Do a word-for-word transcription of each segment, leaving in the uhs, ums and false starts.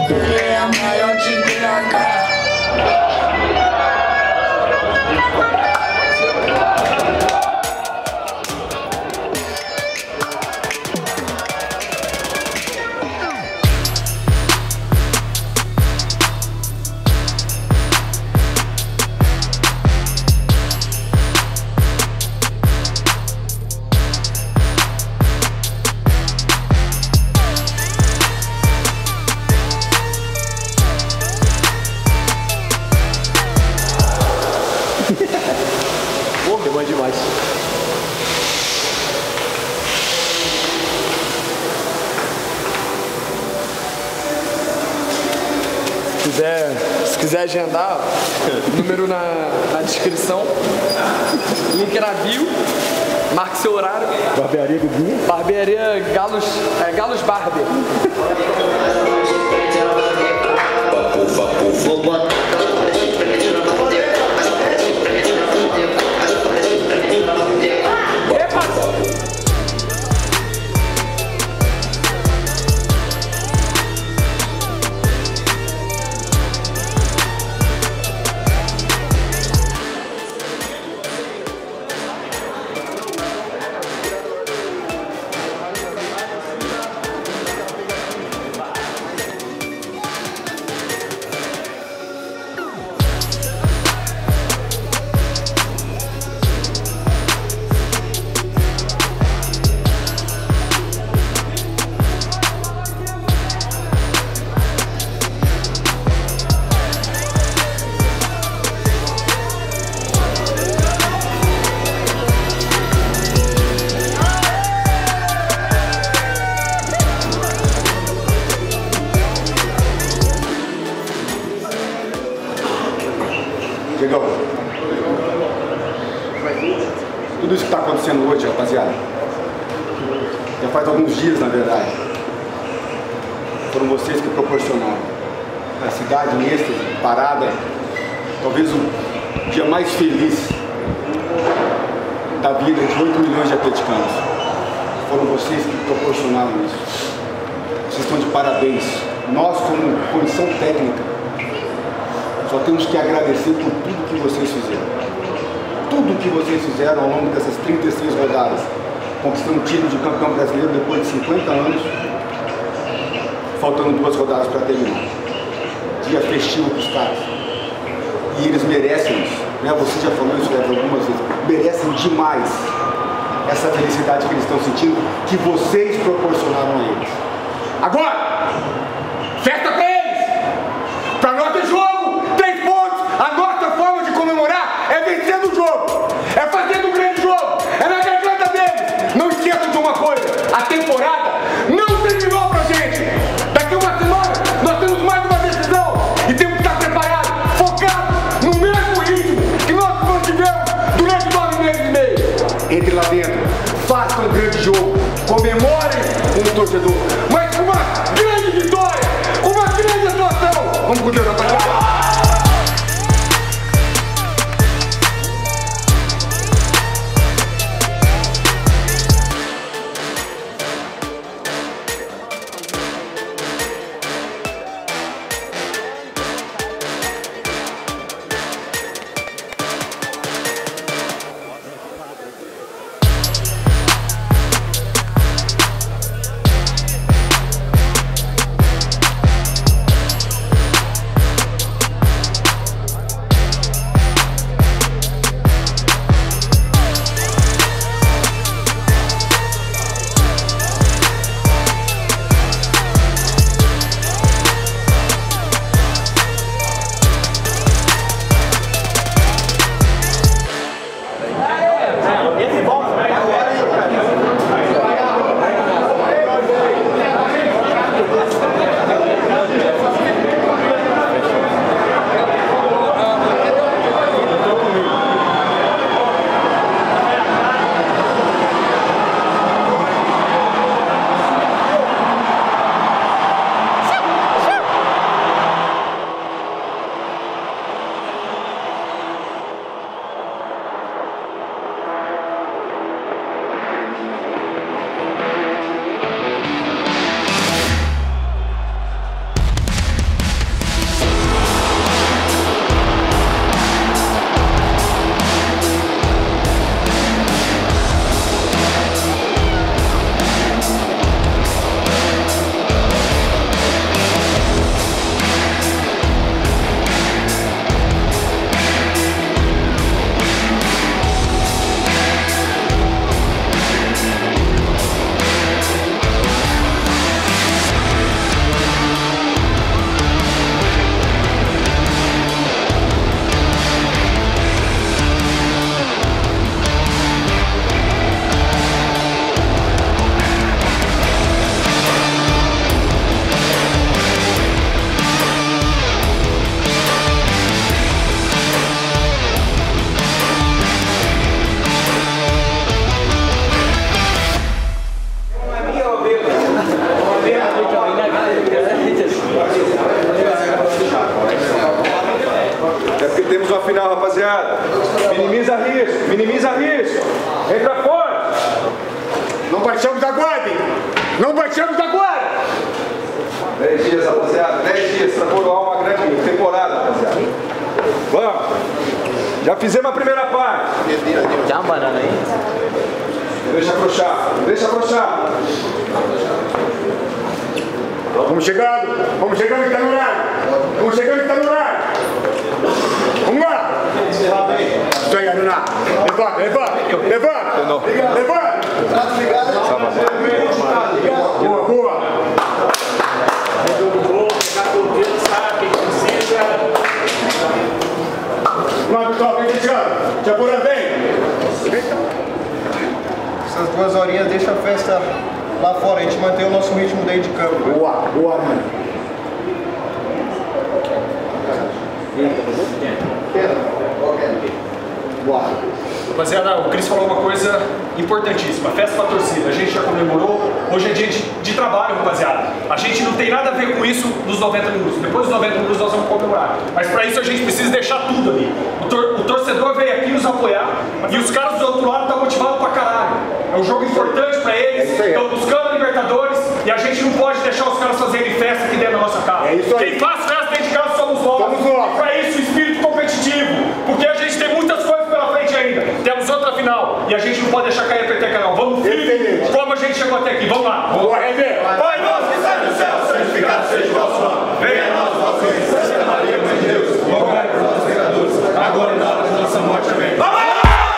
Ele é a maior de B H. Pô, é bom demais. Se quiser, se quiser agendar, número na, na descrição, link na bio, marque seu horário. Barbearia Guguinha? Barbearia Galos, é, Galos Barber. Diegão, tudo isso que está acontecendo hoje, rapaziada, já faz alguns dias, na verdade, foram vocês que proporcionaram a cidade em êxtase, parada, talvez o dia mais feliz da vida de oito milhões de atleticanos. Foram vocês que proporcionaram isso. Vocês estão de parabéns. Nós, como comissão técnica, só temos que agradecer por tudo que vocês fizeram. Tudo que vocês fizeram ao longo dessas trinta e seis rodadas, conquistando o título de campeão brasileiro depois de cinquenta anos, faltando duas rodadas para terminar. Dia festivo para os caras. E eles merecem isso. Né? Você já falou isso algumas vezes. Merecem demais essa felicidade que eles estão sentindo, que vocês proporcionaram a eles. Agora, festa para eles! Para nós é jogo! A nossa forma de comemorar é vencendo o jogo, é fazendo um grande jogo, é na garganta deles. Não esqueçam de uma coisa, a temporada não terminou pra gente. Daqui uma semana nós temos mais uma decisão e temos que estar preparados, focados no mesmo ritmo que nós mantivemos durante nove meses e meio. Entre lá dentro, façam um grande jogo, comemorem com o torcedor, mas com uma grande vitória, com uma grande atuação. Vamos com Deus, rapaziada. É porque temos uma final, rapaziada. Minimiza risco, minimiza risco. Entra forte. Não baixamos a guarda, hein? Não baixamos a guarda! dez dias, rapaziada. dez dias para coroar uma grande temporada, rapaziada. Vamos. Já fizemos a primeira parte. Dá uma banana aí. Deixa afrouxar, deixa afrouxar. Vamos chegando, vamos chegando que está no horário. Vamos chegando que está no horário. Vamos lá. Isso aí, Aruná. Levanta, levanta, levanta. Levanta. Boa, boa. Vamos, pessoal, vem chegando. Tchapura, vem. Essas duas horinhas deixa a festa lá fora, a gente mantém o nosso ritmo dentro de campo. Boa, boa, mano. Boa. Rapaziada, o Cris falou uma coisa importantíssima, festa pra torcida, a gente já comemorou, hoje é dia de, de trabalho, rapaziada. A gente não tem nada a ver com isso nos noventa minutos, depois dos noventa minutos nós vamos comemorar. Mas pra isso a gente precisa deixar tudo ali. O, tor o torcedor veio aqui nos apoiar e os caras do outro lado estão motivados pra caralho. É um jogo importante pra eles, estão buscando a Libertadores e a gente não pode deixar os caras fazerem festa aqui dentro da nossa casa. É isso aí. Quem faz festa dentro de casa somos nós. Somos nós. E pra isso o espírito competitivo, porque a gente tem muitas coisas pela frente ainda. Temos outra final e a gente não pode deixar cair a peteca não. Vamos firme, como a gente chegou até aqui. Vamos lá. Boa, René. Pai nosso que está no céu, santificado seja o vosso nome. Venha a nós o vosso reino. Santa Maria, Mãe de Deus, rogai por nós pecadores, agora e na hora da nossa morte. Amém. Vamos!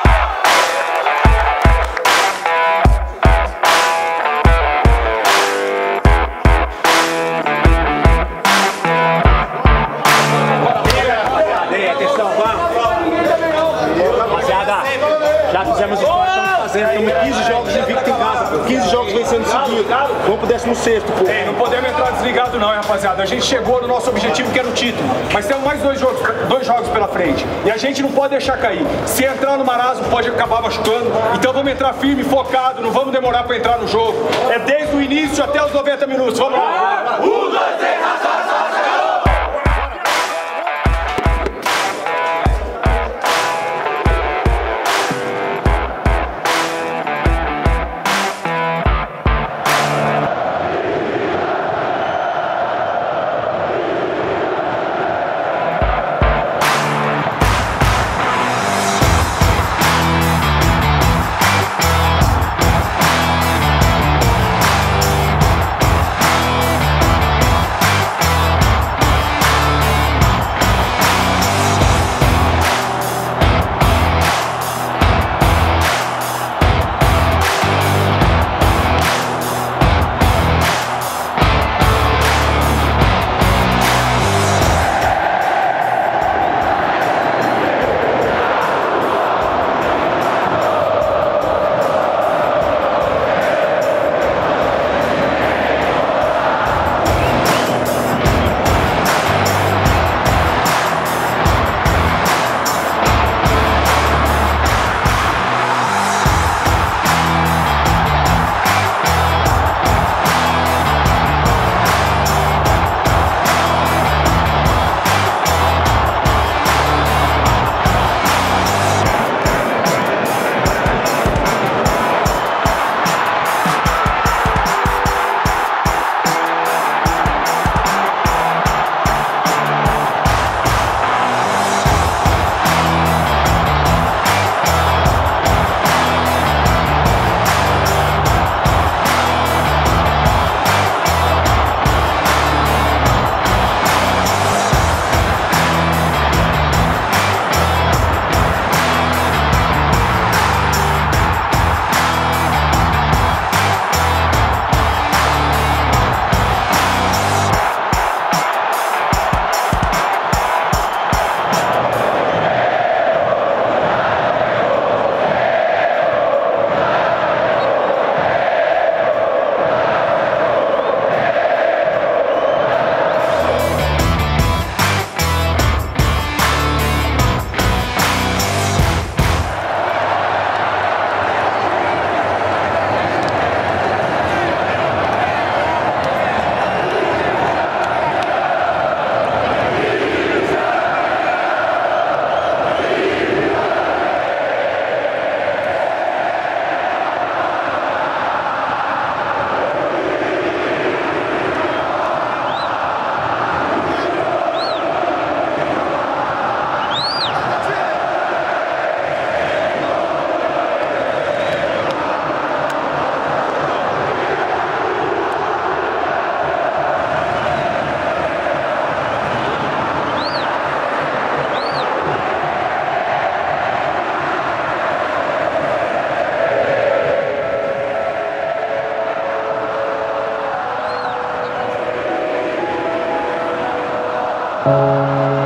Já fizemos o que estamos fazendo, estamos quinze jogos invicto em casa, pô. quinze jogos vencendo seguido. Vamos pro décimo sexto, pô. Ei, não podemos entrar desligado não, hein, rapaziada. A gente chegou no nosso objetivo, que era o título. Mas temos mais dois jogos, dois jogos pela frente. E a gente não pode deixar cair. Se entrar no marasmo, pode acabar machucando. Então vamos entrar firme, focado, não vamos demorar para entrar no jogo. É desde o início até os noventa minutos. Vamos lá! Um, dois, três, Música